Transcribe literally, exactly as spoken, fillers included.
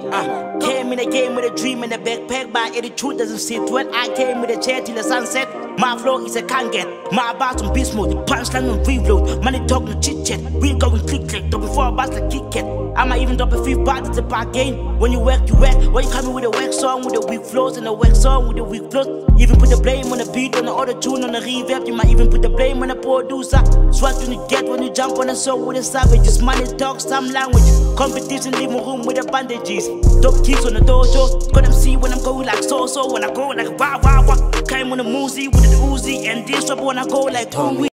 Uh, came in the game with a dream and a backpack, but attitude doesn't sit. When I came with a chair till the sunset, my flow is a can't get. My bars on beast mode, the punchline on reload. Money talk, no chit chat. We going click click, dropping four bars like Kit Kat. I might even drop a fifth bar, it's a bargain. When you work, you work. When you coming with a work song with the weak flows and a work song with the weak flows. Even put the blame on the beat, on the auto tune, on the reverb. You might even put the blame on the producer. So what you get when you jump on a song with a savage? Just money talk, some language. Competition, leave my room with the bandages. Dope kids on the dojo. Got them see when I'm going like so so. When I go like wow wow wow. Came on the Muzi with the Uzi and this trouble when I go like ooh.